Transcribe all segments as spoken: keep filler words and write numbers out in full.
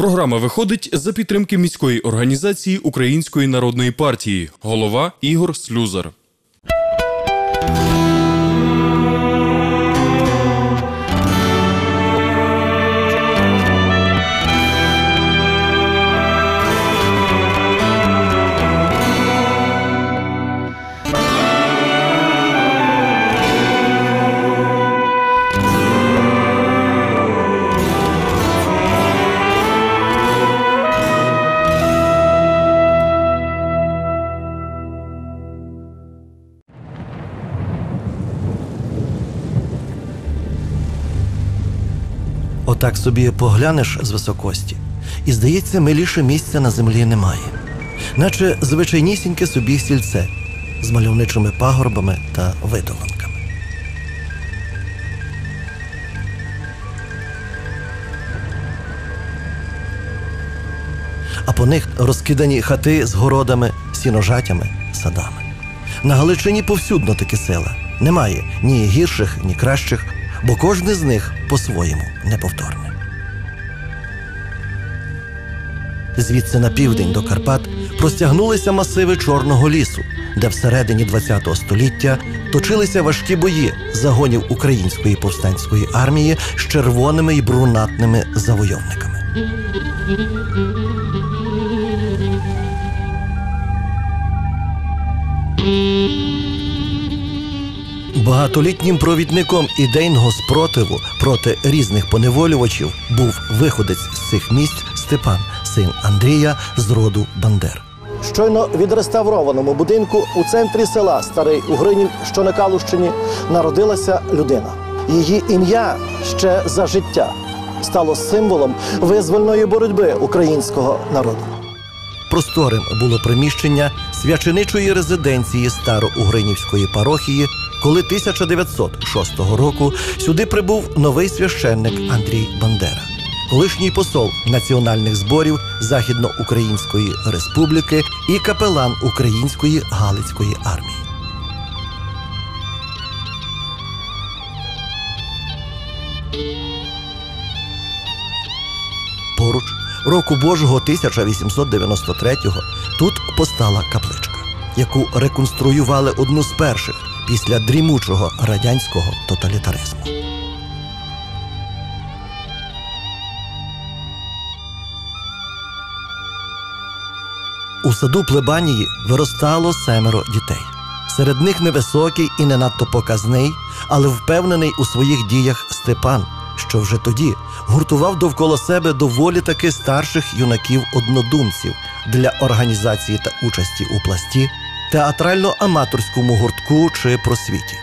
Програма виходить за підтримки міської організації Української народної партії. Голова Ігор Слюзар. Отак собі поглянеш з високості, і, здається, миліше місця на землі немає. Наче звичайнісіньке собі сільце з мальовничими пагорбами та видоланками. А по них розкидані хати з городами, сіножатями, садами. На Галичині повсюдно такі села. Немає ні гірших, ні кращих, бо кожне з них по-своєму неповторне. Звідси на південь до Карпат простягнулися масиви Чорного лісу, де всередині ХХ століття точилися важкі бої загонів української повстанської армії з червоними і брунатними завойовниками. Багатолітнім провідником ідейного спротиву проти різних поневолювачів був виходець з цих місць Степан, син Андрія з роду Бандер. Щойно відреставрованому будинку у центрі села Старий Угринів, що на Калущині, народилася людина. Її ім'я ще за життя стало символом визвольної боротьби українського народу. Просторим було приміщення свяченичої резиденції Староугринівської парохії, коли тисяча дев'ятсот шостого року сюди прибув новий священник Андрій Бандера, колишній посол національних зборів Західноукраїнської республіки і капелан Української Галицької армії. Поруч, року Божого тисяча вісімсот дев'яносто третього, тут постала капличка, яку реконструювали одну з перших після дрімучого радянського тоталітаризму. У саду плебанії виростало семеро дітей. Серед них невисокий і не надто показний, але впевнений у своїх діях Степан, що вже тоді гуртував довкола себе доволі таки старших юнаків-однодумців для організації та участі у пласті, театрально-аматорському гуртку чи просвіті.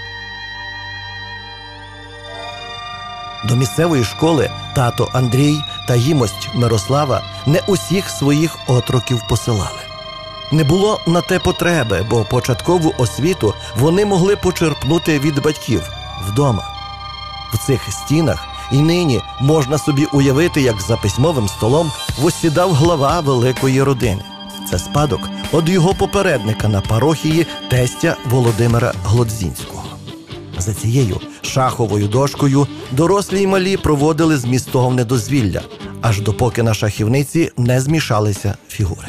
До місцевої школи тато Андрій та їмость Мирослава не усіх своїх отроків посилали. Не було на те потреби, бо початкову освіту вони могли почерпнути від батьків вдома. В цих стінах і нині можна собі уявити, як за письмовим столом воссідав глава великої родини. Це спадок від його попередника на парохії тестя Володимира Глодзінського. За цією шаховою дошкою дорослі й малі проводили змістовне дозвілля, аж допоки на шахівниці не змішалися фігури.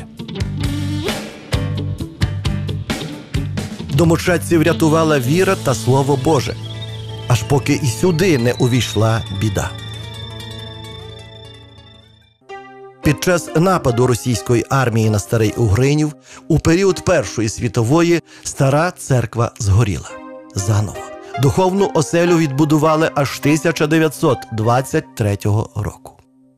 Домочадців рятувала віра та слово Боже, аж поки і сюди не увійшла біда. Під час нападу російської армії на Старий Угринів у період Першої світової стара церква згоріла. Заново духовну оселю відбудували аж тисяча дев'ятсот двадцять третього року.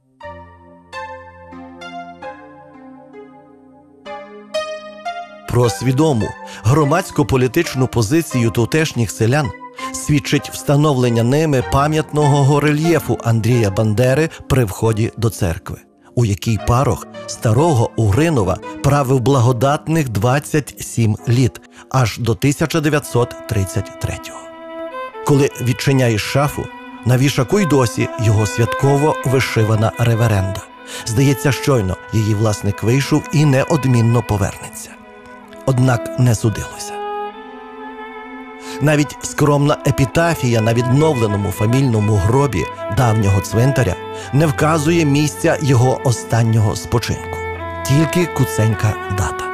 Про свідому громадсько-політичну позицію тутешніх селян свідчить встановлення ними пам'ятного горельєфу Андрія Бандери при вході до церкви, у якій парох Старого Угринова правив благодатних двадцять сім літ, аж до тисяча дев'ятсот тридцять третього. Коли відчиняєш шафу, на вішаку й досі його святково вишивана реверенда. Здається, щойно її власник вийшов і неодмінно повернеться. Однак не судилося. Навіть скромна епітафія на відновленому фамільному гробі давнього цвинтаря не вказує місця його останнього спочинку. Тільки куценька дата.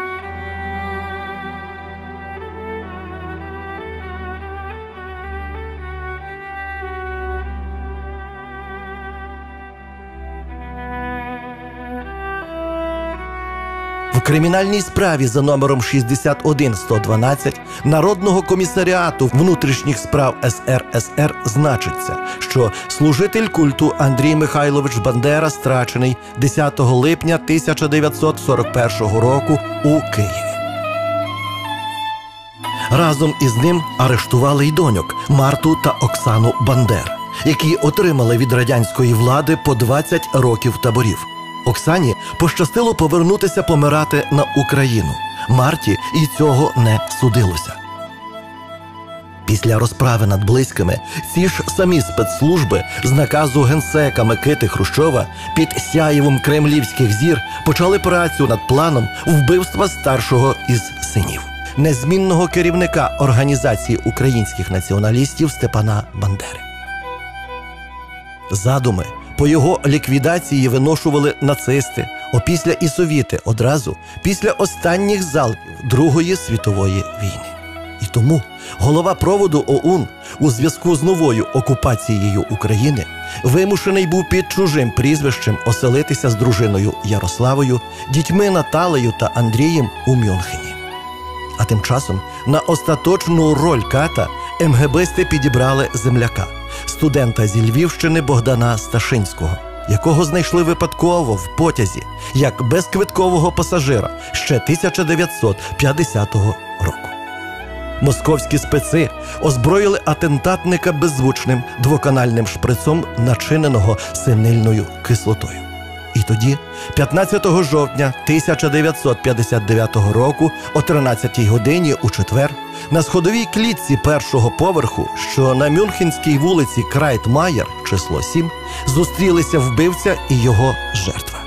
В кримінальній справі за номером шістдесят один сто дванадцять Народного комісаріату внутрішніх справ ес ер ес ер значиться, що служитель культу Андрій Михайлович Бандера страчений десятого липня тисяча дев'ятсот сорок першого року у Києві. Разом із ним арештували й доньок Марту та Оксану Бандер, які отримали від радянської влади по двадцять років таборів. Оксані пощастило повернутися помирати на Україну. Марті і цього не судилося. Після розправи над близькими ці ж самі спецслужби з наказу генсека Микити Хрущова під сяєвом кремлівських зір почали працю над планом вбивства старшого із синів, незмінного керівника Організації українських націоналістів Степана Бандери. Задуми по його ліквідації виношували нацисти, опісля і совіти одразу після останніх залпів Другої світової війни. І тому голова проводу о у ен у зв'язку з новою окупацією України вимушений був під чужим прізвищем оселитися з дружиною Ярославою, дітьми Наталею та Андрієм у Мюнхені. А тим часом на остаточну роль ката емгебисти підібрали земляка, студента зі Львівщини Богдана Сташинського, якого знайшли випадково в потязі, як безквиткового пасажира ще тисяча дев'ятсот п'ятдесятого року. Московські специ озброїли атентатника беззвучним двоканальним шприцом, начиненого синильною кислотою. І тоді, п'ятнадцятого жовтня тисяча дев'ятсот п'ятдесят дев'ятого року о тринадцятій годині у четвер на сходовій клітці першого поверху, що на Мюнхенській вулиці Крайтмаєр, число сім, зустрілися вбивця і його жертва.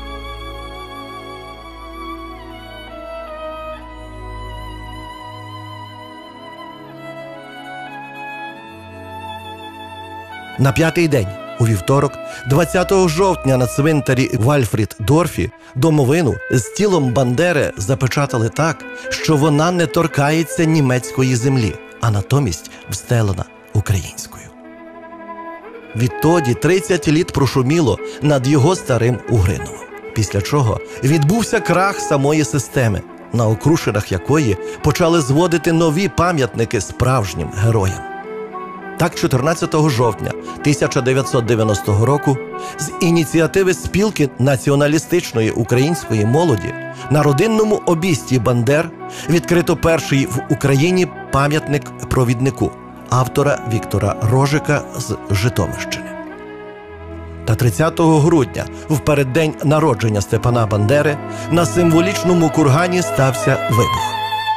На п'ятий день, у вівторок, двадцятого жовтня на цвинтарі в Альфрід-Дорфі домовину з тілом Бандери запечатали так, що вона не торкається німецької землі, а натомість встелена українською. Відтоді тридцять літ прошуміло над його старим Угриновом, після чого відбувся крах самої системи, на окрушинах якої почали зводити нові пам'ятники справжнім героям. Так, чотирнадцятого жовтня тисяча дев'ятсот дев'яностого року з ініціативи спілки націоналістичної української молоді на родинному обісті Бандер відкрито перший в Україні пам'ятник провіднику, автора Віктора Рожика з Житомирщини. Та тридцятого грудня, в переддень народження Степана Бандери, на символічному кургані стався вибух.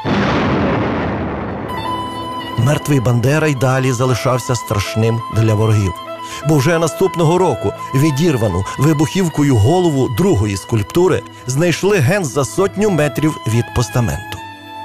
Мертвий Бандера й далі залишався страшним для ворогів, бо вже наступного року відірвану вибухівкою голову другої скульптури знайшли ген за сотню метрів від постаменту.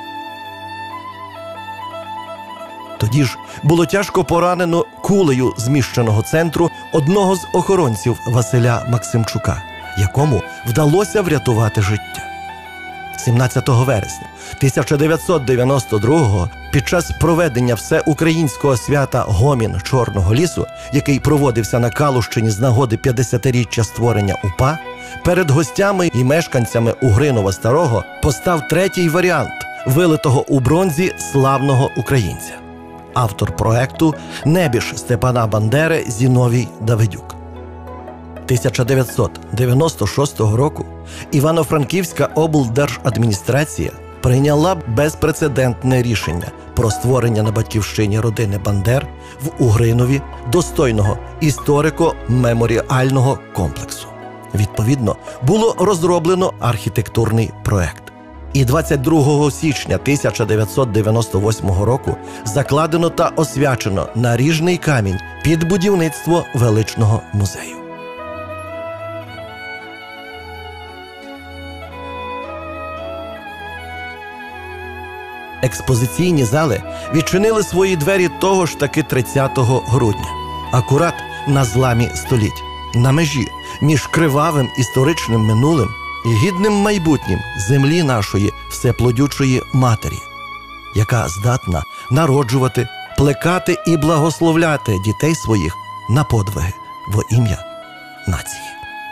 Тоді ж було тяжко поранено кулею зміщеного центру одного з охоронців Василя Максимчука, якому вдалося врятувати життя. сімнадцятого вересня тисяча дев'ятсот дев'яносто другого під час проведення всеукраїнського свята «Гомін Чорного лісу», який проводився на Калущині з нагоди п'ятдесятиріччя створення УПА, перед гостями і мешканцями Угринова Старого постав третій варіант вилитого у бронзі славного українця. Автор проекту – небіж Степана Бандери Зіновій Давидюк. тисяча дев'ятсот дев'яносто шостого року Івано-Франківська облдержадміністрація прийняла безпрецедентне рішення про створення на батьківщині родини Бандер в Угринові достойного історико-меморіального комплексу. Відповідно, було розроблено архітектурний проект. І двадцять другого січня тисяча дев'ятсот дев'яносто восьмого року закладено та освячено наріжний камінь під будівництво величного музею. Експозиційні зали відчинили свої двері того ж таки тридцятого грудня. Акурат на зламі століть, на межі між кривавим історичним минулим і гідним майбутнім землі нашої всеплодючої матері, яка здатна народжувати, плекати і благословляти дітей своїх на подвиги во ім'я нації.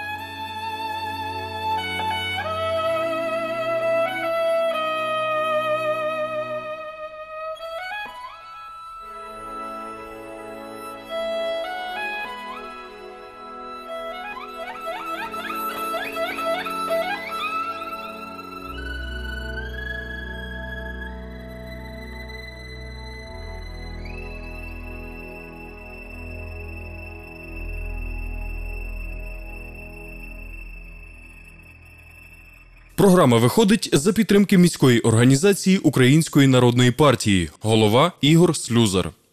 Програма виходить за підтримки міської організації Української народної партії. Голова Ігор Слюзар.